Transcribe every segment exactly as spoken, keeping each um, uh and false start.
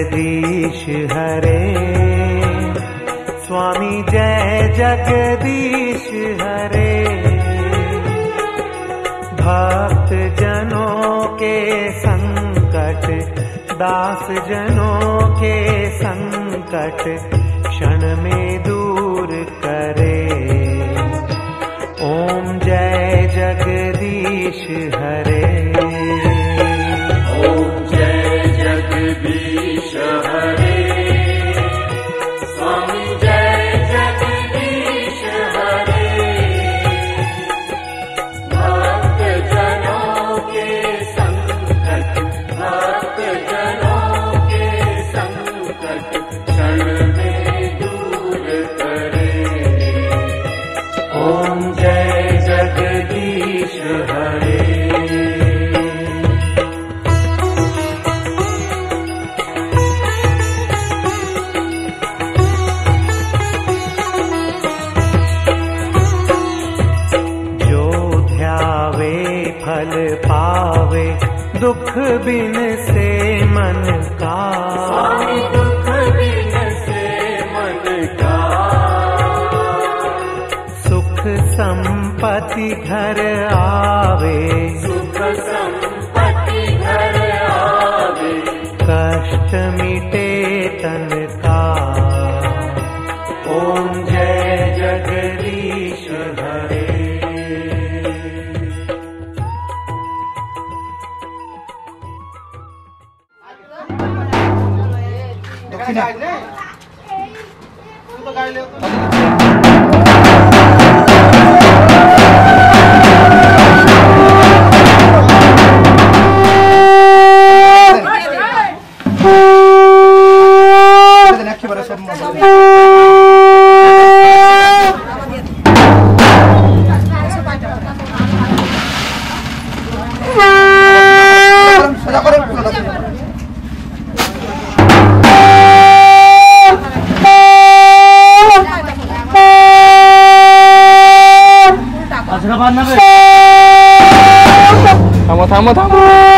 जगदीश हरे, स्वामी जय जगदीश हरे। भक्त जनों के संकट, दास जनों के संकट क्षण में दूर करे। ओम जय जगदीश हरे। ओम जय जगदीश हरे, स्वामी जय जगदीश हरे। भक्त जनों के संकट, भक्त जनों के संकट क्षण में दूर करे। ओम जय जगदीश हरे। फल पावे दुख बिन से मन का, स्वामी दुख बिन से मन का। सुख संपत्ति घर आवे, सुख संपत्ति घर आवे। कष्ट मिटे तन का। ओम जय जगदीश हरे। থামো থামো থামো।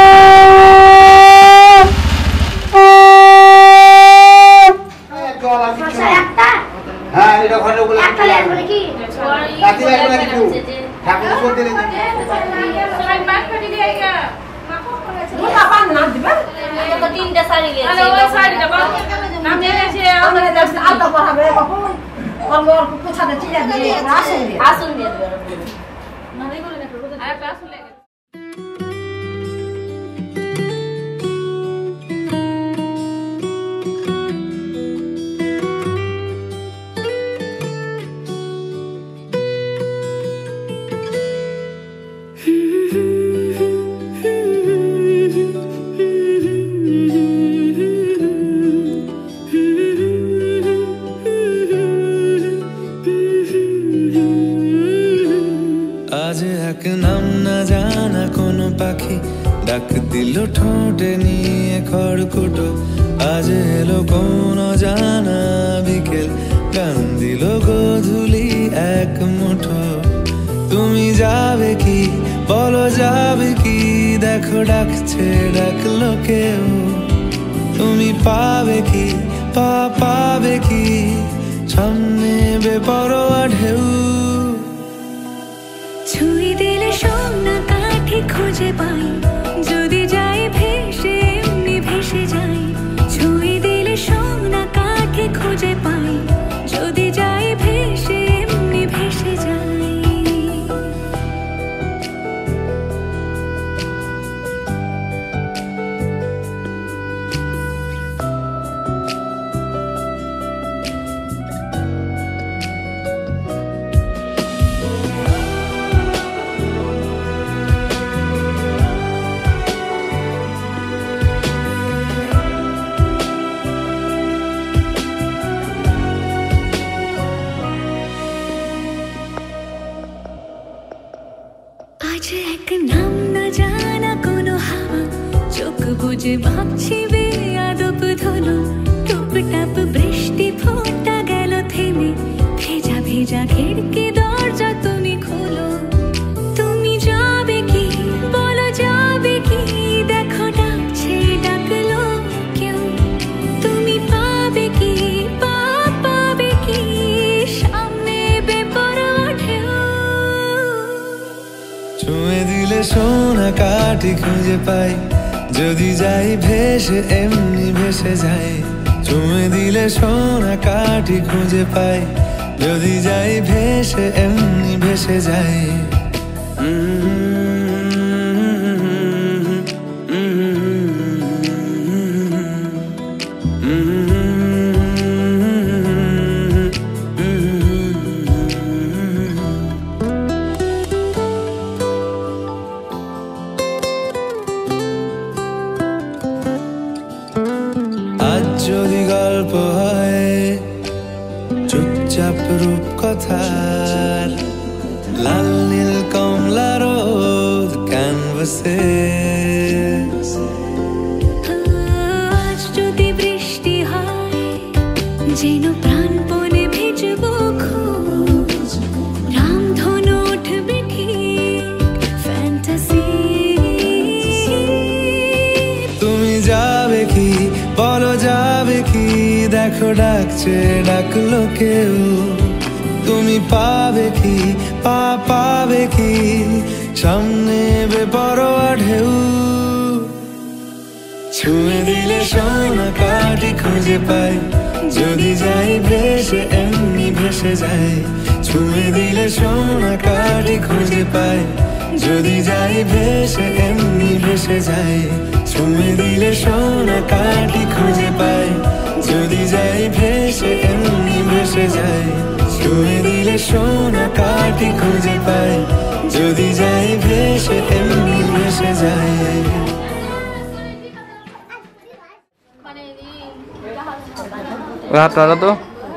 হ্যাঁ এটা ঘরে বলে একটা লেন বলে কি রাতে লাগবে না কিছু ঠাকুর কোন দিলে সবাই বাদ করে দিয়ে আইগা ও বাবা না দিবা তো তিনটা শাড়ি লিয়েছে আরে ওই শাড়িটা বল নাম এনেছে আমাদের কাছে আলতা পরাবে বাপু অল্প অল্প কোথাতে চিড়া দিয়ে আসুন দিয়ে আসুন দিয়ে দিবে না এগুলো না করব আর একটা আসুন লাগে। आज एक नाम न जाना कोनो पाखी डाक दिल ठोटे निये खड़कुटो। आज एलो कोनो जाना बिकेल गान दिल गोधुली एक मुठो। तुमी जाबे की बोलो जाबे की देखो डाकछे डाकलो केउ। तुमी पाबे की पा पाबे की सामने बेपरোয়া ঢেউ। ছুঁই দিলে সোনা কাঠি খুঁজে পাই যদি যাই ভেসে এমনি ভেসে যাই। ছুঁই দিলে সোনা কাঠি খুঁজে পাই যদি যাই ভেসে এমনি ভেসে যাই। आज एक नाम न जाना कोनो हवा चोख बुझे भाबছি বেয়াদব ধলো। টুপটাপ বৃষ্টি ফোঁটা গেল থেমে ভেজা ভেজা খিড়কি দরজা তুমি খোলো। তুমি যাবে কি বলো যাবে কি দেখো ডাকছে ডাকলো কেউ। সোনা কাঠি খুঁজে পাই, যদি যাই ভেসে এমনি ভেসে যাই। চুমে দিলে সোনা কাঠি খুঁজে পাই, যদি যাই ভেসে এমনি ভেসে যাই। আজ যদি গল্প হয় চুপচাপ রূপকথার, লাল নীল কমলা রোদ ক্যানভাসে। আজ যদি বৃষ্টি হয় যেন প্রাণপণে ভিজবো খোঁজ, রামধনু উঠবে ঠিক ফ্যান্টাসি। তুমি যাবে কি বলো, যাবে কি দেখো ডাকছে ডাকলো কেউ। তুমি পাবে কি পা পাবে কি সামনে বেপরোয়া ঢেউ। ছুঁয়ে দিলে সোনা কাঠি খুঁজে পাই, যদি যাই ভেসে এমনি ভেসে যাই। ছুঁয়ে দিলে সোনা কাঠি খুঁজে পাই, যদি যাই ভেসে এমনি ভেসে যাই। ছুঁয়ে দিলে সোনা কাঠি খুঁজে পাই, যদি যাই ভেসে এমনি ভেসে যাই। ছুঁয়ে দিলে সোনা কাঠি খুঁজে পাই, যদি যাই ভেসে এমনি ভেসে যাই। হাতটা তো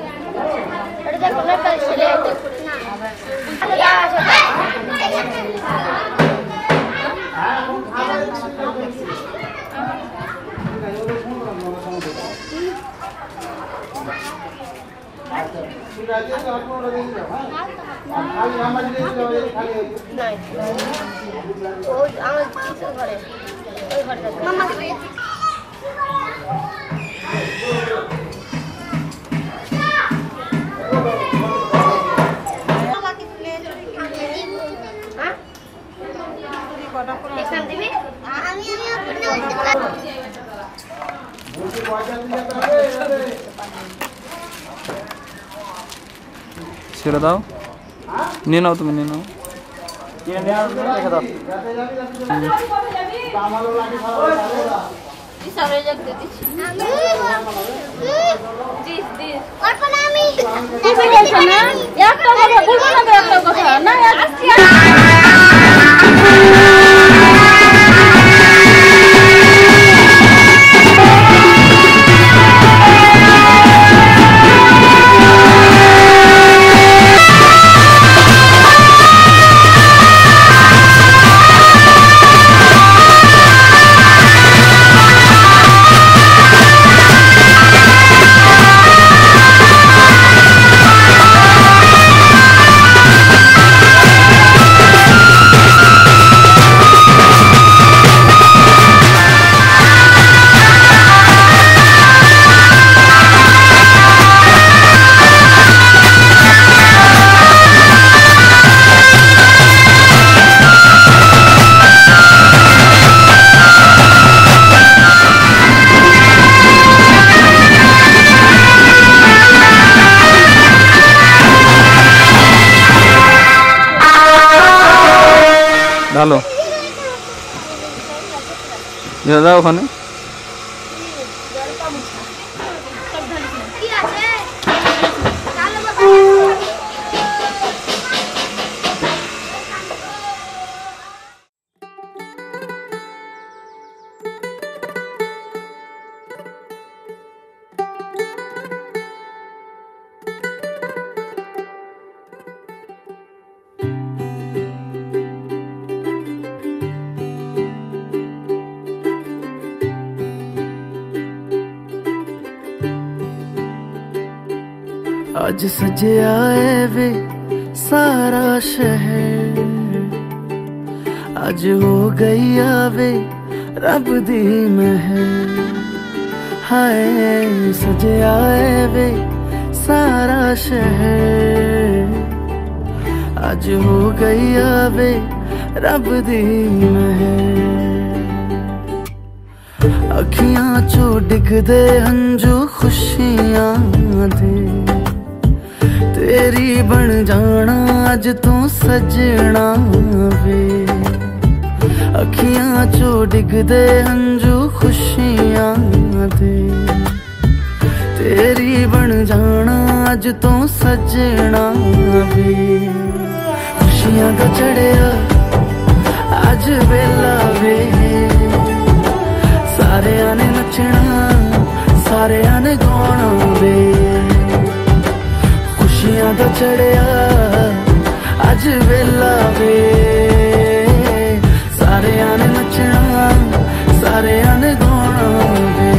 ছেড়ে দাও, নিয়ে নাও, তুমি নিয়ে নাও। ঢালো, দাও ওখানে। आज सजया है वे सारा शहर, आज हो गई आवे रब दी महर। हाय सजया है वे सारा शहर, आज हो गई आवे रब दी मेहर अखियां चो डिगदे हंजू खुशियां दे तेरी बन जाना अज तू सजना वे अखियां चो डिगदे हंजू खुशियां दे तेरी बन जाना अज तू सजना वे खुशियां का चढ़िया अज वेला वे सारे आने नचना सारे आने गाना वे खुशियां का चढ़िया अज वेला वे सारे आने नचना सारे आने गाना वे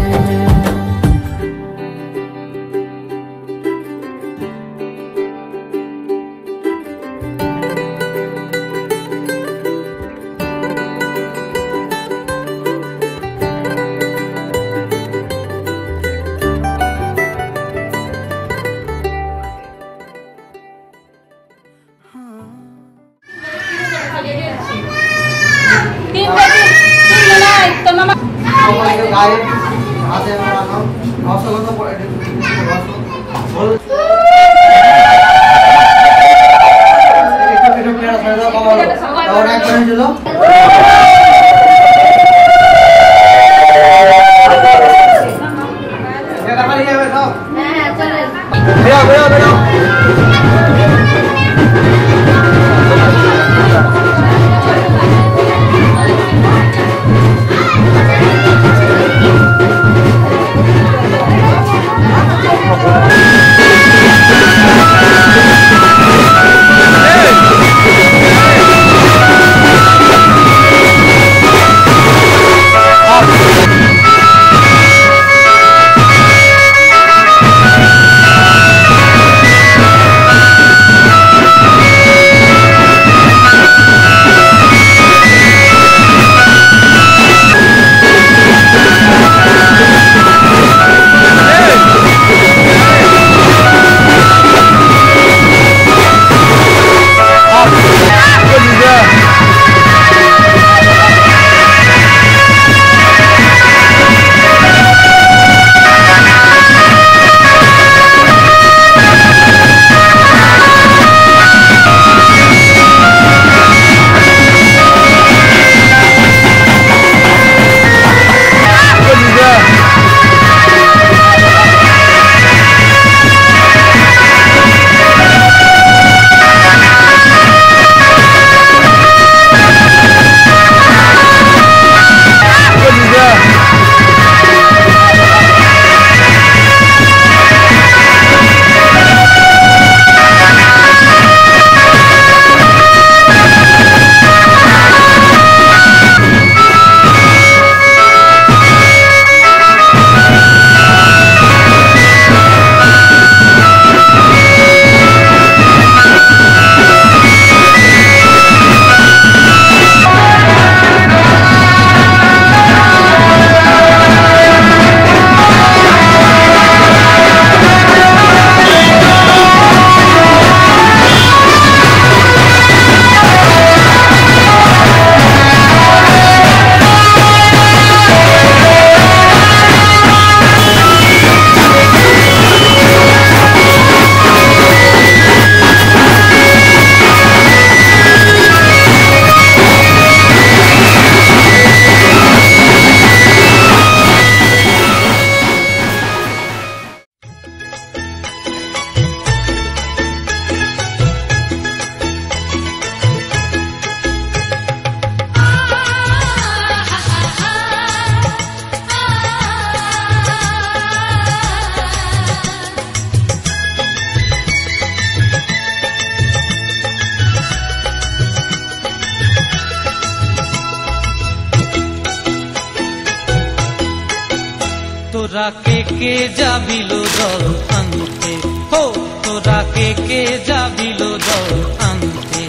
তোরা কে কে যাবিলো জল আনতে, হো তোরা কে কে যাবিলো জল আনতে,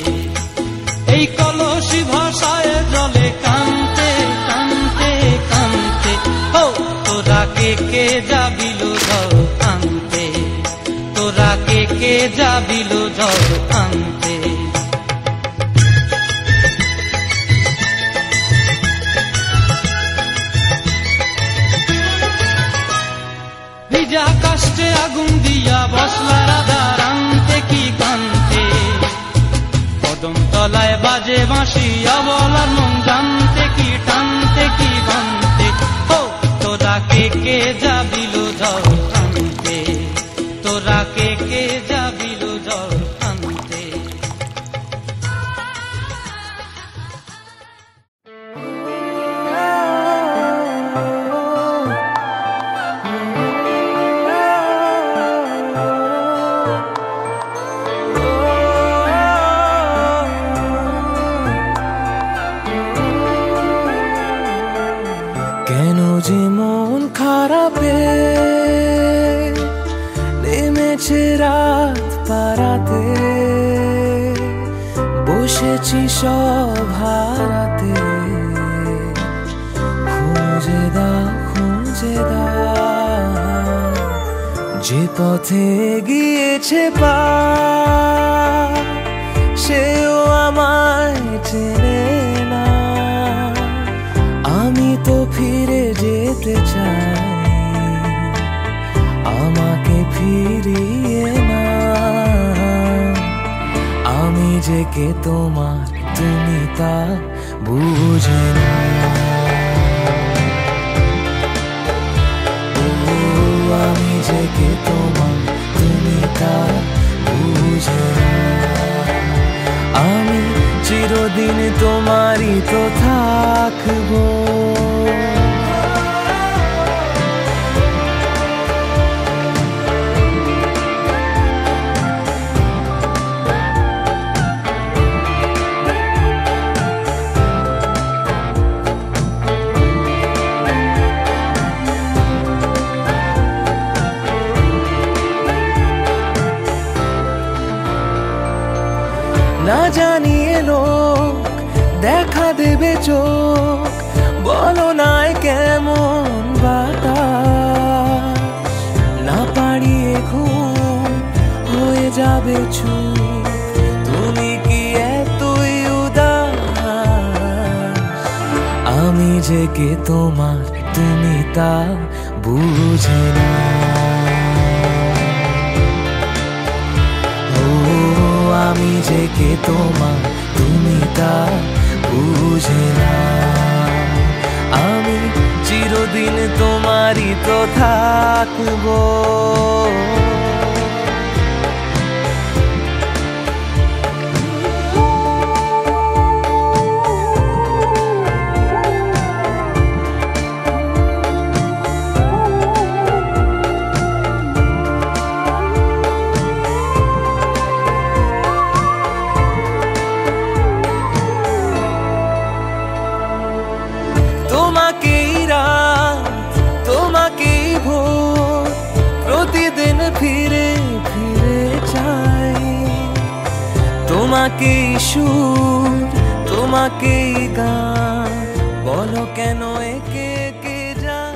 এই কলসি ভাষায় জলে কানতে কানতে কানতে, হো তোরা কে কে যাবিলো জল আনতে, তোরা কে কে যাবিলো জল আনতে। লইয়া বসলা রাধা রান্তে কি কান্তে কদম তলায় বাজে বাঁশি অবলার মন জানতে কি টানতে কি বানতে ও তোরা কে কে যাবিল জল আনতে তোরা কে কে যাবিল জল আনতে কেন যে মন খারাপে নেমেছে রাত পারাতে বসেছি সব হারাতে খুঁজে দা খুঁজে দা যে পথে গিয়েছে পা সেও আমায় চেনে না আমি তো ফিরে যেতে চাই আমাকে ফিরিয়ে না আমি যে কে তোমার তুমি তা বুঝে না ও আমি যে কে তোমার তুমি তা বুঝে না আমি চিরদিন তোমারই তো থাকবো না জানিয়ে লোক দেখা দেবে চোখ বলো নাই কেমন বাতাস না পারিয়ে ঘুম হয়ে যাবে চুপ তুমি কি এতই উদাস আমি যে কে তোমার তুমি তা বুঝে না আমি যে কে তোমার তুমি তা বুঝে না আমি চিরদিন তোমারই তো থাকবো তোমাকেই রাত তোমাকেই ভোর প্রতিদিন ফিরে ফিরে চাই তোমাকেই সুর তোমাকেই গান বলো কেন একে একে যায়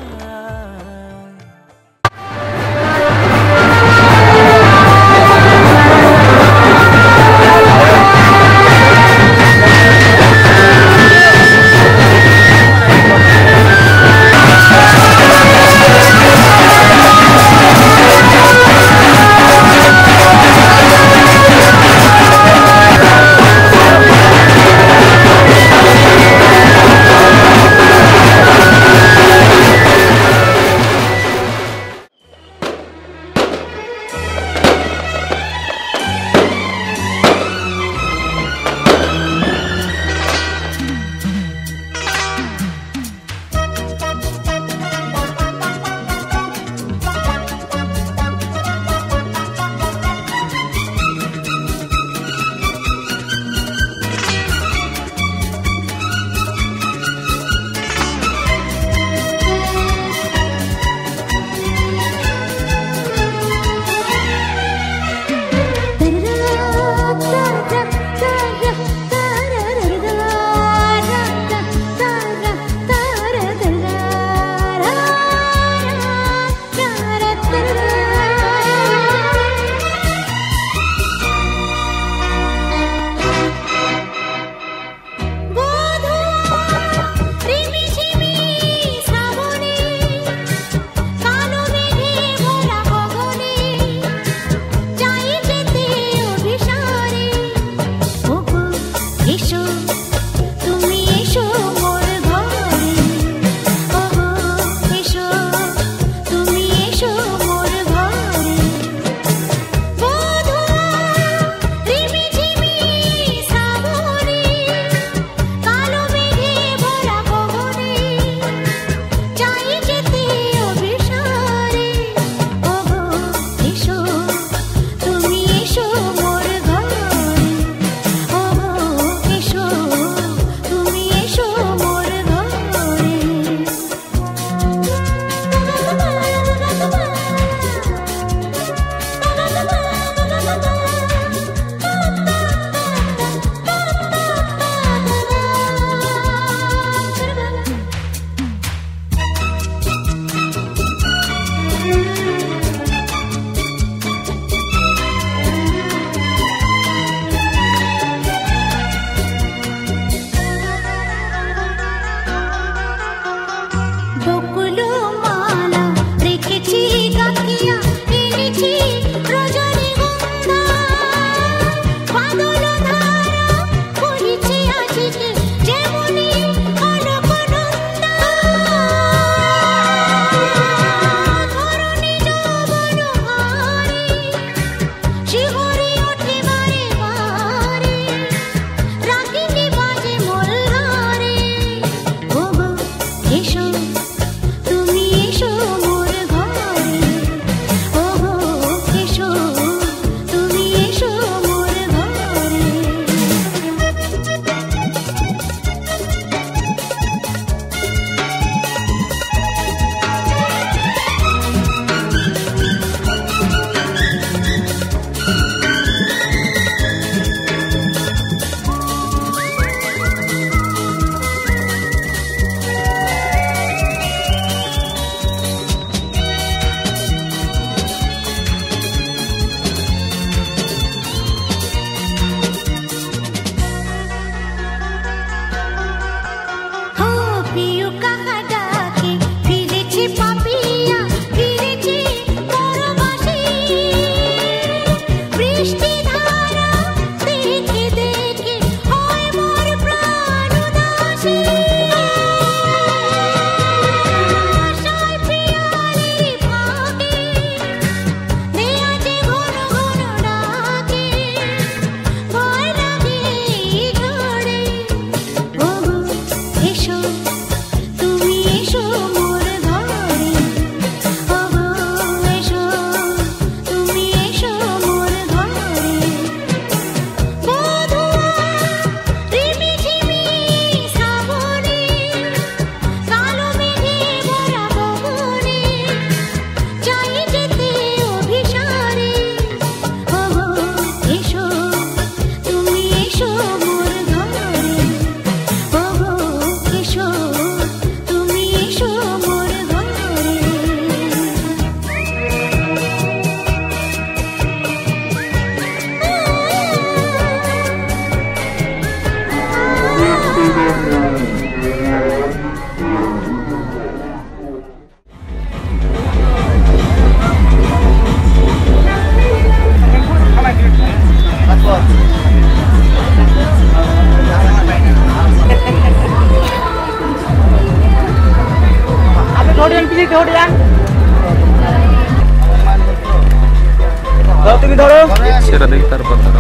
তুমি ধরো সেটা দেখি তারপর ধরো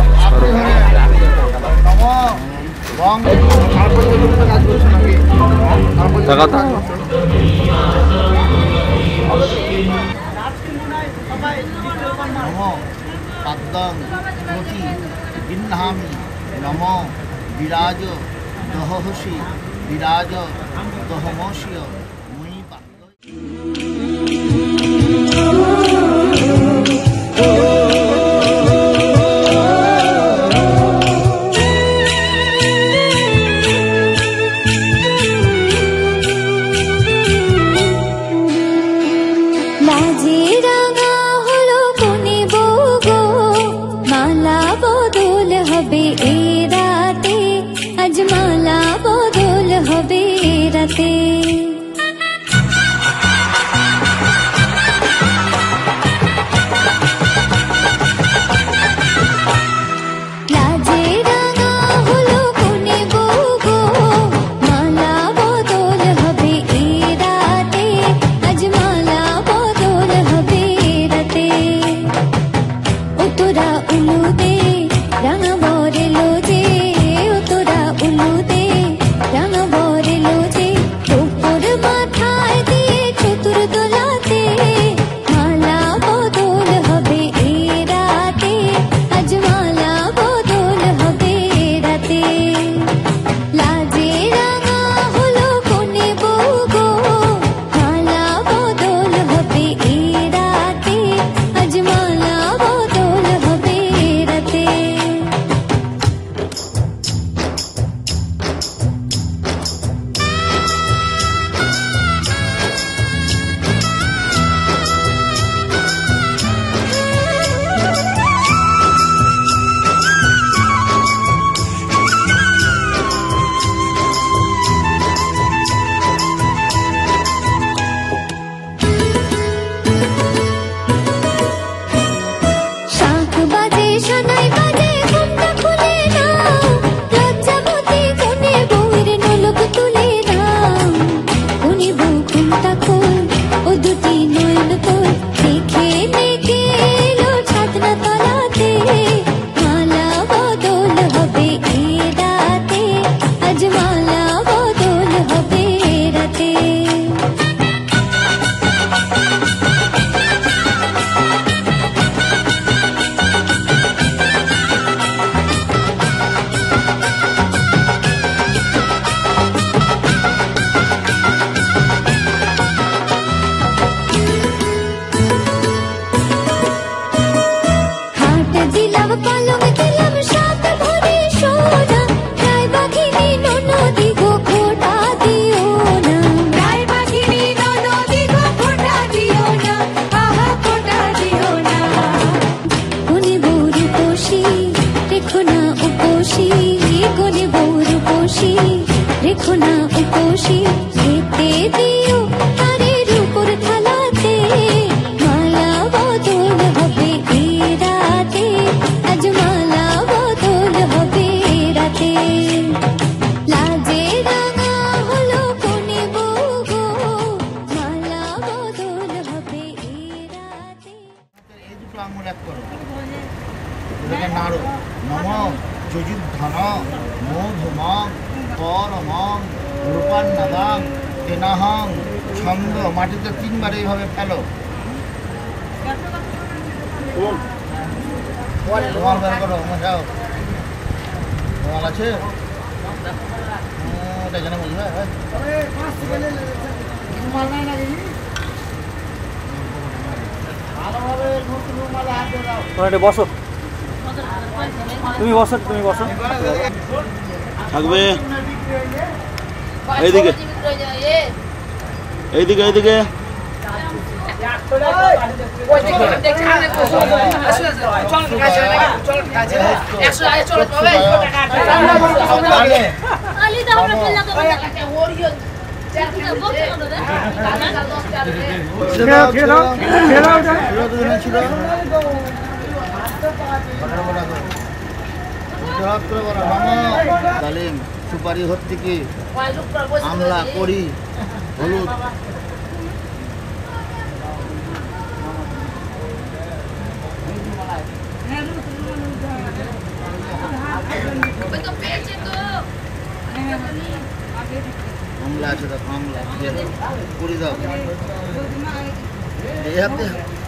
দেখা তো নম বিরাজ দহসি বিরাজ দহমসিয় মুই মাটিতে তিনবার এইভাবে ফেলো তোমার বের করো মশাও তোমার আছে এখানে বলবে বসো তুমি বসো তুমি বসো থাকবে এইদিকে এইদিকে এইদিকে ডালিম সুপারি হর্তিকি আমলা করি হলুদ কমলা আছে তো কমলা পুরি দাও এই হাতে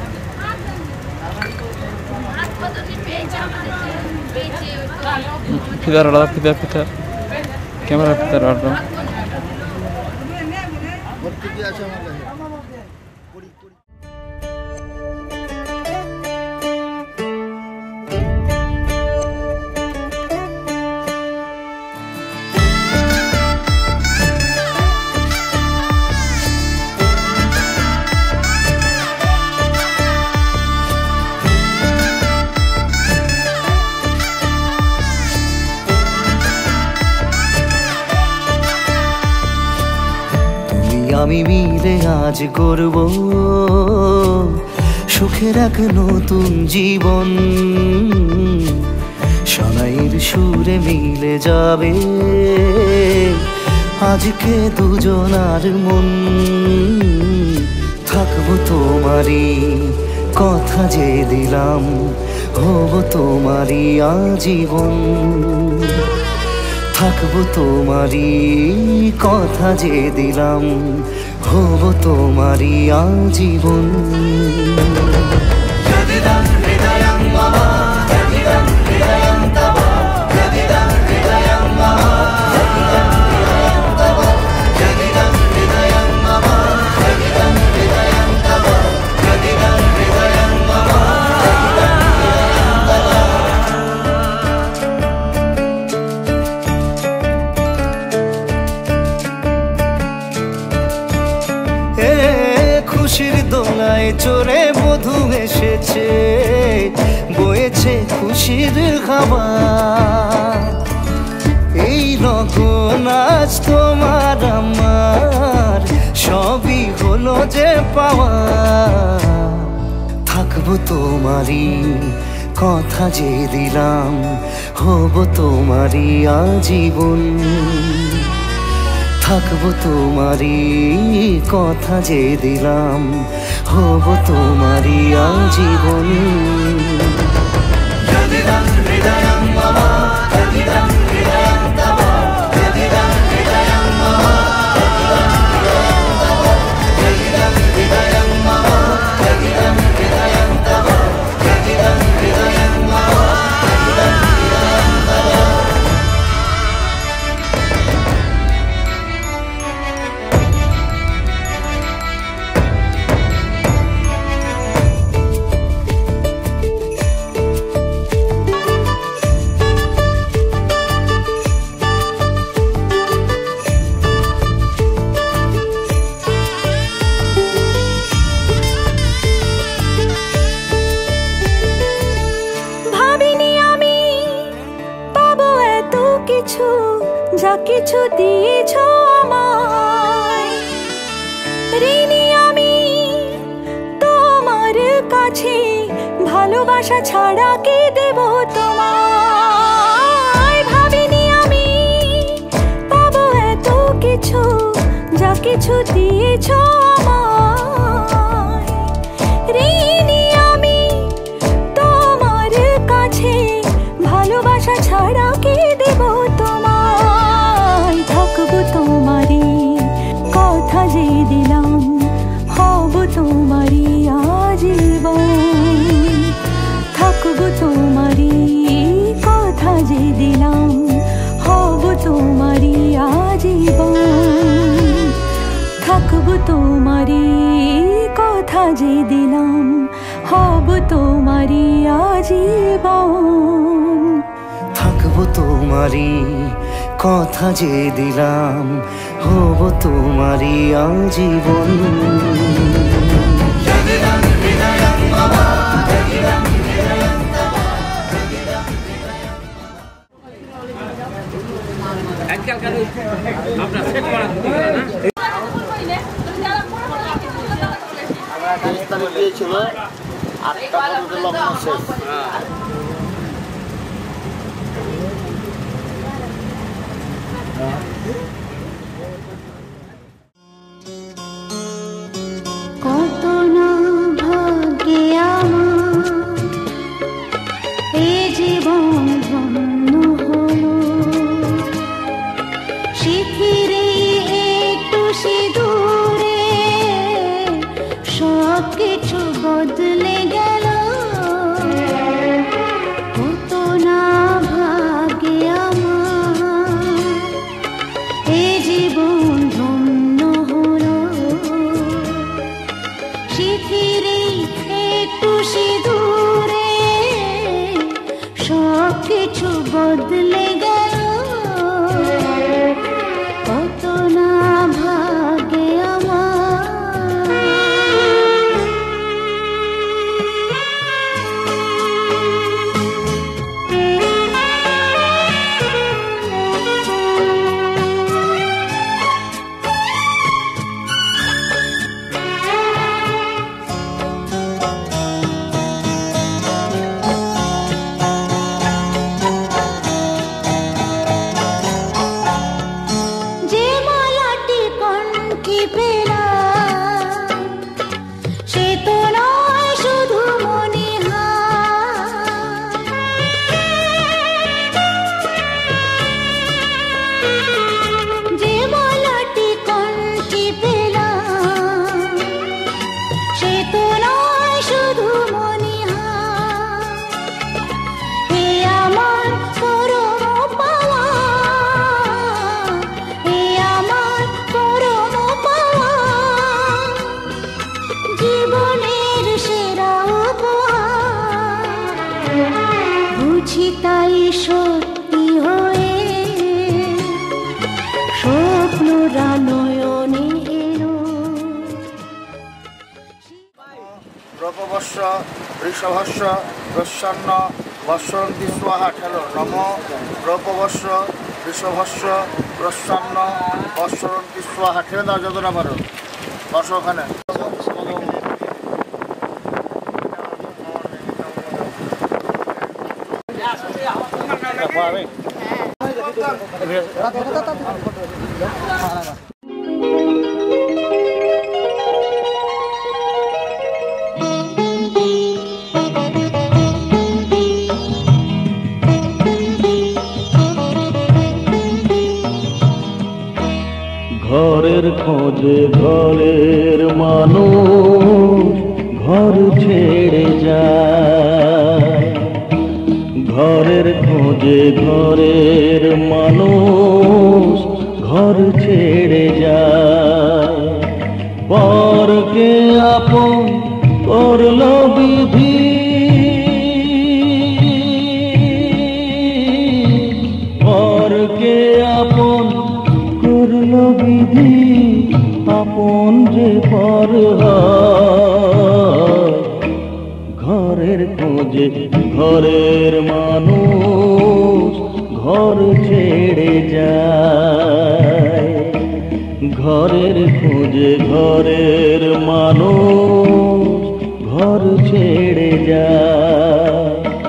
Fitar ada fitar fitar. Kamera fitar ada. ভর্তি কি আছে আমার কাছে পুরি পুরি আমি মিলে আজ করব সুখের এক নতুন জীবন শোনাইয়ের সুরে মিলে যাবে আজকে দুজনার মন থাকবো তোমারই কথা যে দিলাম হব তোমারই আজীবন থাকবো তোমারই কথা যে দিলাম হব তোমারই আজীবন খুশির দোলায় চড়ে মধু এসেছে বয়েছে খুশির হাওয়া এই রকম আজ তোমার আমার সবই হলো যে পাওয়া থাকবো তোমারই কথা যে দিলাম হব তোমারই আজীবন থাকবো তোমারই কথা যে দিলাম হব তোমারই আজীবন যা কিছু দিয়েছ আমায় ঋণী আমি তোমার কাছে ভালোবাসা ছাড়া কি দেব তোমায় ভাবিনি আমি পাবো এত কিছু যা কিছু দিয়েছ আমায় ঋণী আমি তোমার কাছে ভালোবাসা ছাড়া কি দেব তোমায় থাকবো তোমারই কথা যে দিলাম হব তোমারই আজীবন থাকবো তোমারই কথা যে দিলাম হব তোমারই আজীবন থাকবো তোমারই কথা যে দিলাম হব তোমারই আজীবন থাকবো তোমারই কথা যে দিলাম হব তোমারই আজীবন দিয়েছিল আটটা পর্যন্ত লগ্ন শেষ কত না ভাগ্যে আমার এই জীবন ধন্য হলো কিছু বদলে গেল কত না ভাগে আমার তাই সত্যি হয়ে স্বপ্নরা নয়নে এলো রূপবর্ষ ঋষভস্য প্রসন্ন বর্ষন্তি স্বাহা ঠেলো নম রূপবর্ষ ঋষভস্য প্রসন্ন বর্ষন্তি স্বাহা ঠেলে দাও যতটা পারো বর্ষ ওখানে ঘরের খোঁজে ঘরের মানুষ ঘর ছেড়ে যায় ঘরের খোঁজে ঘরের মানুষ ঘর ছেড়ে যায় পরকে আপন করল বিধি পরকে আপন করল বিধি আপন যে পর ঘরের খোঁজে ঘরের মানুষ ঘর ছেড়ে যায় ঘরের খোঁজে ঘরের মানুষ ঘর ছেড়ে যায়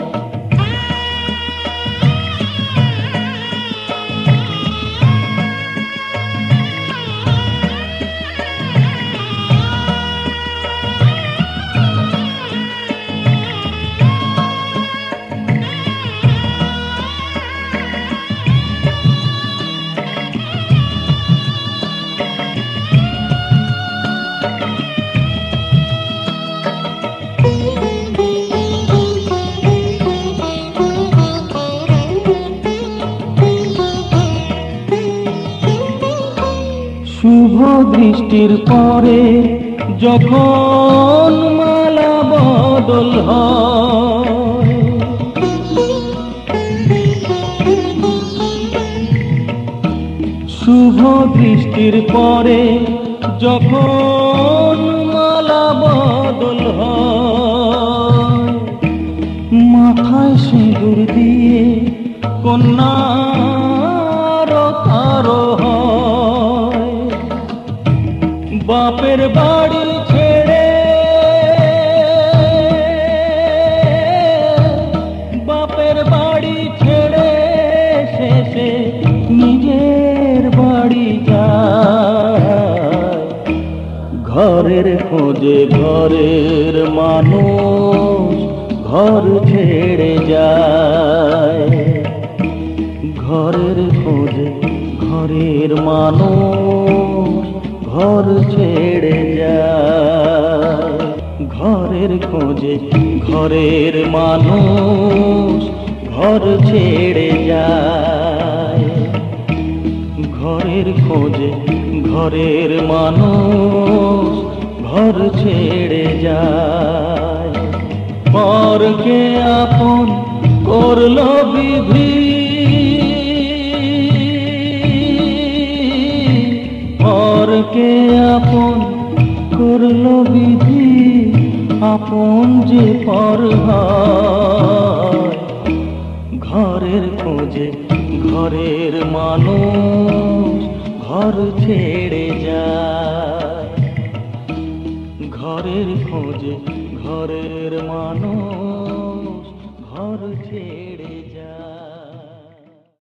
শুভ দৃষ্টির পরে যখন মালা বদল হয় শুভ দৃষ্টির পরে যখন মালা বদল হয় মাথায় সিঁদুর দিয়ে কন্যার তারো হয় বাপের বাড়ি ছেড়ে বাপের বাড়ি ছেড়ে শেষে নিজের বাড়ি যায় ঘরের খোঁজে ঘরের মানুষ ঘর ছেড়ে যায় ঘরের খোঁজে ঘরের মানুষ ঘর ছেড়ে যায় ঘরের খোঁজে ঘরের মানুষ ঘর ছেড়ে যায় ঘরের খোঁজে ঘরের মানুষ ঘর ছেড়ে যায় পরকে আপন করল করলো বিধি পরকে আপন করলো বিধি আপন যে পর হয় ঘরের খোঁজে ঘরের মানুষ ঘর ছেড়ে যায় ঘরের খোঁজে ঘরের মানুষ ঘর ছেড়ে